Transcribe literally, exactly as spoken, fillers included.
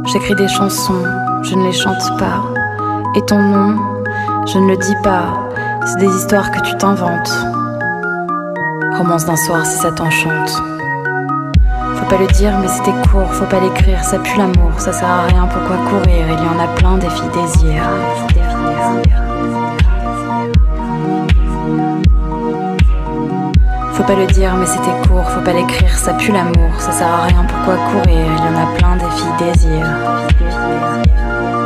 J'écris des chansons, je ne les chante pas. Et ton nom, je ne le dis pas. C'est des histoires que tu t'inventes. Romance d'un soir si ça t'enchante. Faut pas le dire mais c'était court, faut pas l'écrire, ça pue l'amour, ça sert à rien, pourquoi courir? Il y en a plein des filles désirs. Faut pas le dire mais c'était court, faut pas l'écrire, ça pue l'amour, ça sert à rien, pourquoi courir? Il y en a plein des filles désirs.